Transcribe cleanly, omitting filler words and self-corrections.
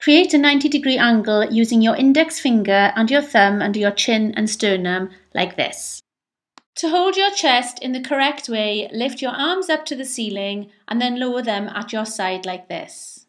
Create a 90-degree angle using your index finger and your thumb under your chin and sternum like this. To hold your chest in the correct way, lift your arms up to the ceiling and then lower them at your side like this.